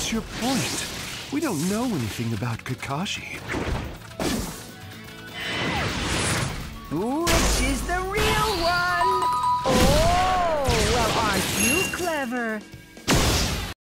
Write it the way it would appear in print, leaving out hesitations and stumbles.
What's your point? We don't know anything about Kakashi. Which is the real one? Oh, well, aren't you clever?